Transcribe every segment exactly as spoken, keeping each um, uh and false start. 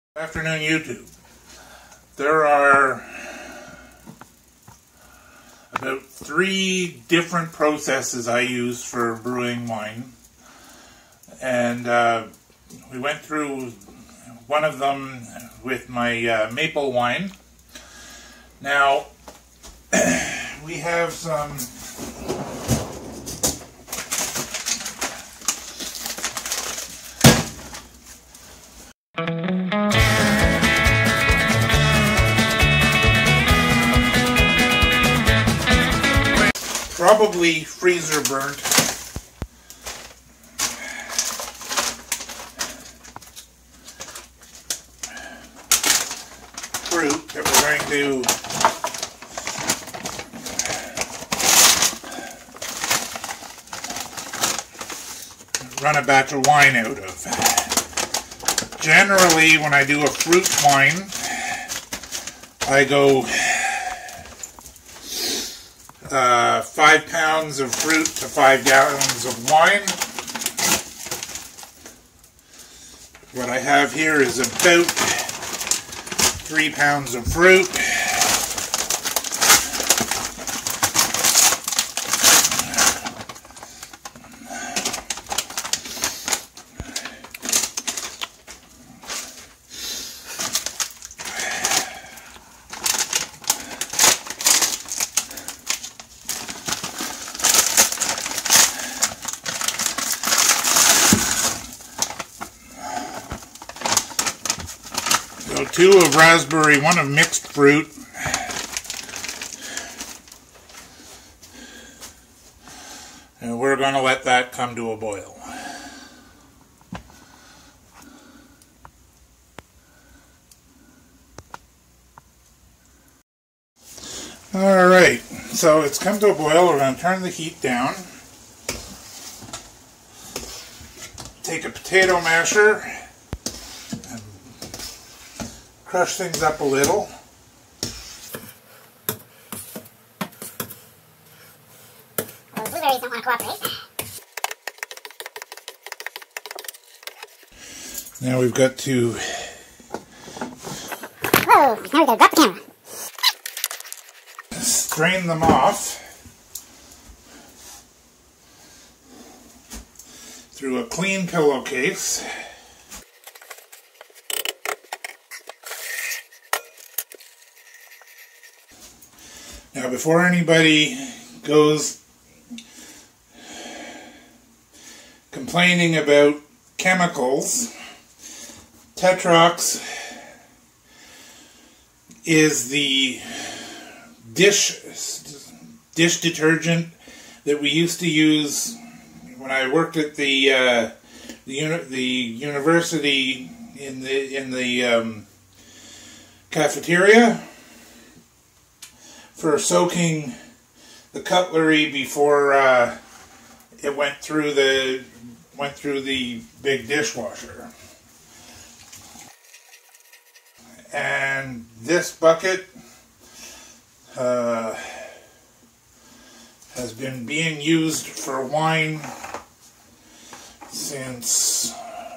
Good afternoon, YouTube. There are about three different processes I use for brewing wine, and uh, we went through one of them with my uh, maple wine. Now we have some probably freezer burnt fruit that we're going to run a batch of wine out of. Generally, when I do a fruit wine, I go Uh, five pounds of fruit to five gallons of wine. What I have here is about three pounds of fruit. So two of raspberry, one of mixed fruit. And we're going to let that come to a boil. Alright, so it's come to a boil. We're going to turn the heat down. Take a potato masher. Crush things up a little. Well, the blueberries don't want to cooperate. Now we've got to... Whoa, now we gotta drop the camera. Strain them off through a clean pillowcase. Now, before anybody goes complaining about chemicals, Tetrox is the dish dish detergent that we used to use when I worked at the uh, the, uni the university in the in the um, cafeteria, for soaking the cutlery before uh, it went through the went through the big dishwasher. And this bucket uh, has been being used for wine since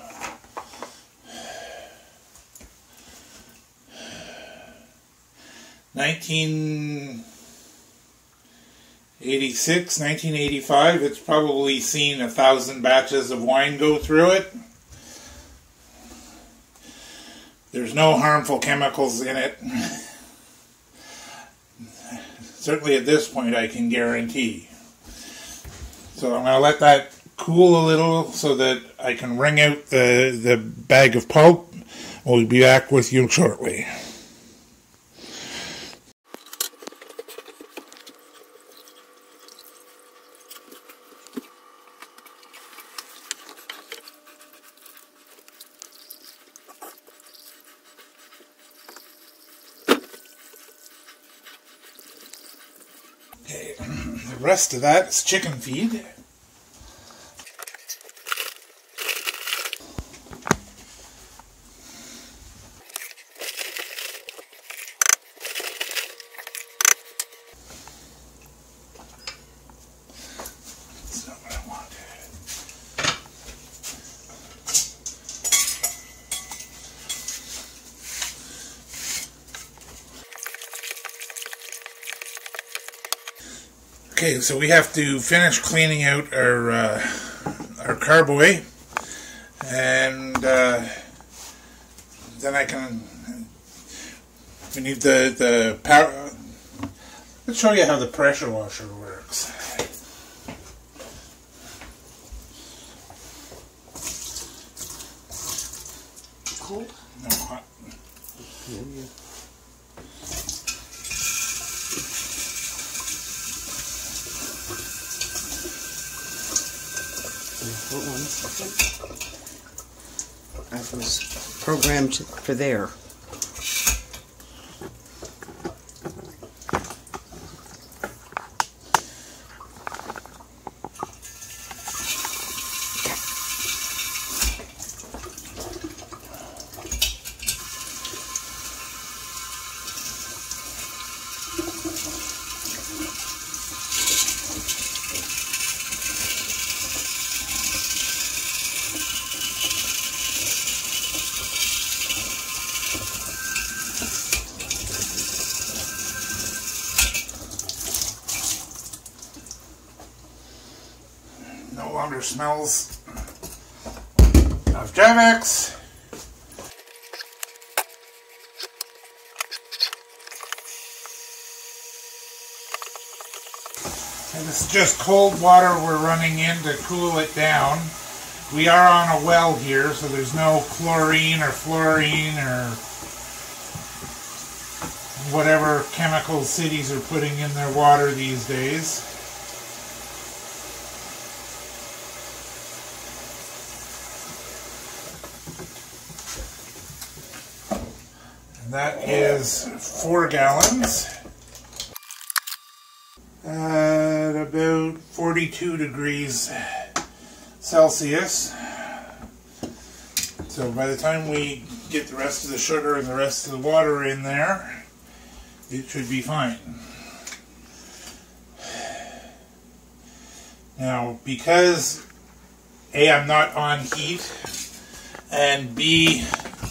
nineteen eighty-six, nineteen eighty-five. It's probably seen a thousand batches of wine go through it. There's no harmful chemicals in it. Certainly at this point I can guarantee. So I'm going to let that cool a little so that I can wring out the, the bag of pulp. We'll be back with you shortly. Okay, the rest of that is chicken feed. Okay, so we have to finish cleaning out our uh, our carboy, and uh, then I can. We need the the power. Let's show you how the pressure washer works. Cold? No, hot. Yeah, yeah. Hold on a second. I was programmed for there. No longer smells of Javex. And this is just cold water we're running in to cool it down. We are on a well here, so there's no chlorine or fluorine or whatever chemicals cities are putting in their water these days. That is four gallons at about forty-two degrees Celsius. So by the time we get the rest of the sugar and the rest of the water in there, it should be fine. Now, because A, I'm not on heat, and B,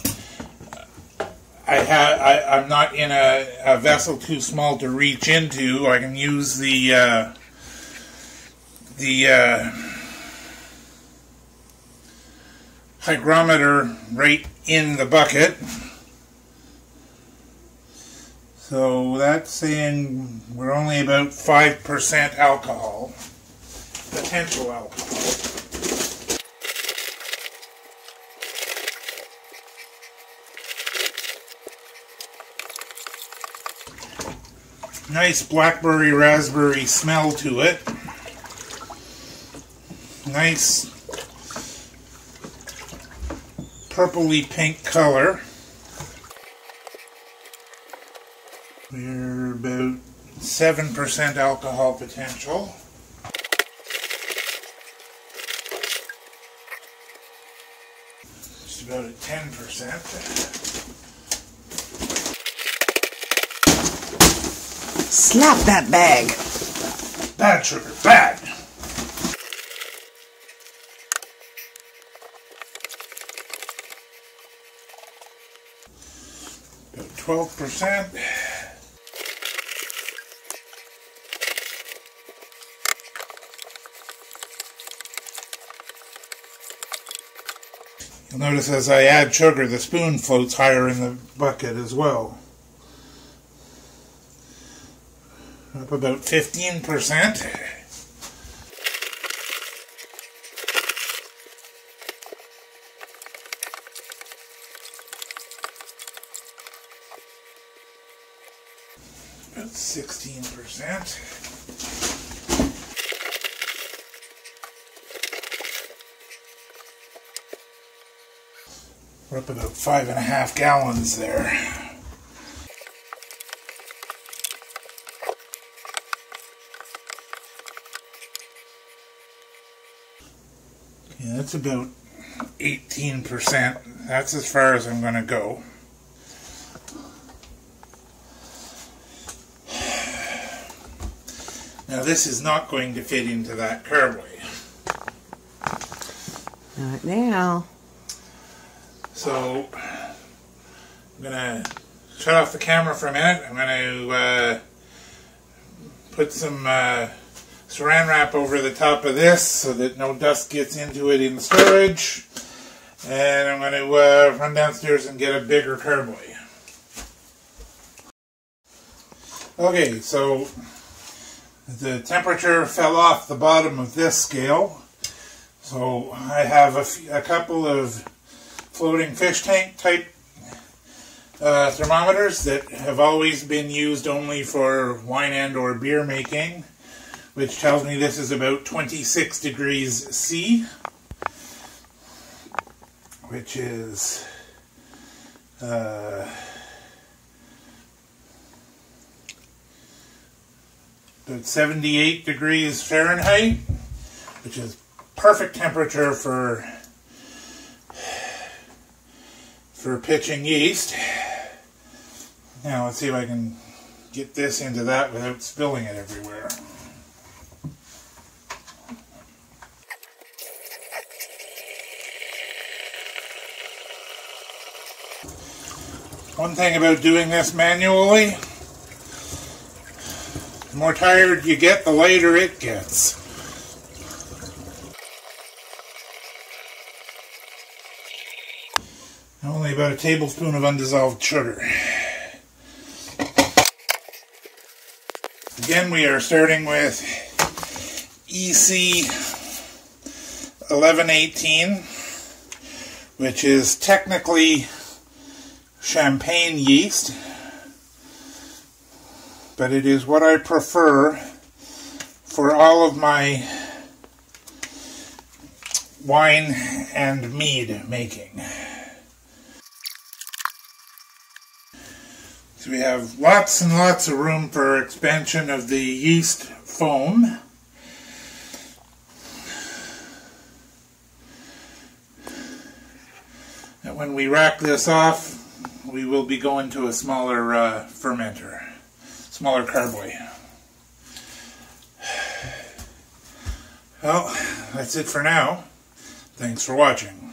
I have, I, I'm not in a, a vessel too small to reach into. I can use the uh, the uh, hygrometer right in the bucket. So that's saying we're only about five percent alcohol, potential alcohol. Nice blackberry raspberry smell to it. Nice purpley pink color. We're about seven percent alcohol potential. Just about at ten percent. Slap that bag. Bad sugar, bad. About twelve percent. You'll notice as I add sugar, the spoon floats higher in the bucket as well. Up about fifteen percent. About sixteen percent. We're up about five and a half gallons there. Yeah, that's about eighteen percent. That's as far as I'm going to go. Now this is not going to fit into that carboy. Not now. So I'm going to shut off the camera for a minute. I'm going to uh, put some uh, saran wrap over the top of this so that no dust gets into it in storage. And I'm going to uh, run downstairs and get a bigger carboy. Okay, so the temperature fell off the bottom of this scale. So I have a, f a couple of floating fish tank type uh, thermometers that have always been used only for wine and or beer making, which tells me this is about twenty-six degrees C, which is uh, about seventy-eight degrees Fahrenheit, which is perfect temperature for for pitching yeast. Now let's see if I can get this into that without spilling it everywhere. One thing about doing this manually, the more tired you get, the lighter it gets. Only about a tablespoon of undissolved sugar. Again, we are starting with E C eleven eighteen, which is technically champagne yeast, but it is what I prefer for all of my wine and mead making. So we have lots and lots of room for expansion of the yeast foam. And when we rack this off, we will be going to a smaller uh, fermenter, smaller carboy. Well, that's it for now. Thanks for watching.